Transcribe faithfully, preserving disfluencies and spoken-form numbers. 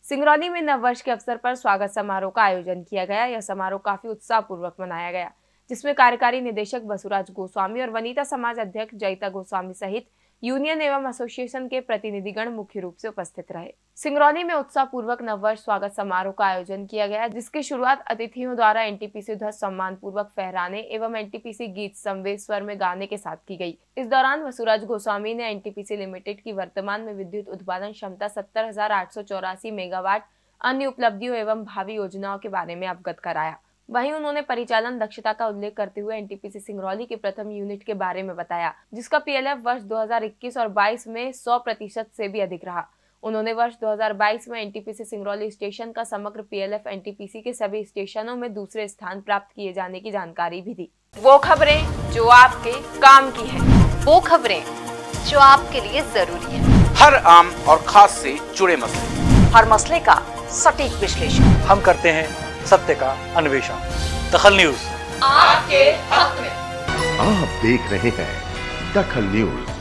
सिंगरौली में नववर्ष के अवसर पर स्वागत समारोह का आयोजन किया गया। यह समारोह काफी उत्साहपूर्वक मनाया गया, जिसमें कार्यकारी निदेशक बसुराज गोस्वामी और वनिता समाज अध्यक्ष जयिता गोस्वामी सहित यूनियन एवं एसोसिएशन के प्रतिनिधिगण मुख्य रूप से उपस्थित रहे। सिंगरौली में उत्साहपूर्वक नववर्ष स्वागत समारोह का आयोजन किया गया, जिसकी शुरुआत अतिथियों द्वारा एनटीपीसी ध्वज सम्मान पूर्वक फहराने एवं एनटीपीसी गीत संवेद स्वर में गाने के साथ की गई। इस दौरान बसुराज गोस्वामी ने एनटीपीसी लिमिटेड की वर्तमान में विद्युत उत्पादन क्षमता सत्तर हजार आठ सौ चौरासी मेगावाट, अन्य उपलब्धियों एवं भावी योजनाओं के बारे में अवगत कराया। वहीं उन्होंने परिचालन दक्षता का उल्लेख करते हुए एनटीपीसी सिंगरौली के प्रथम यूनिट के बारे में बताया, जिसका पीएलएफ वर्ष दो हज़ार इक्कीस और बाईस में सौ प्रतिशत से भी अधिक रहा। उन्होंने वर्ष दो हज़ार बाईस में एनटीपीसी सिंगरौली स्टेशन का समग्र पीएलएफ एनटीपीसी के सभी स्टेशनों में दूसरे स्थान प्राप्त किए जाने की जानकारी भी दी। वो खबरें जो आपके काम की है, वो खबरें जो आपके लिए जरूरी है, हर आम और खास से जुड़े मसले, हर मसले का सटीक विश्लेषण हम करते हैं सत्य का अन्वेषण। दखल न्यूज आपके हक में। आप देख रहे हैं दखल न्यूज।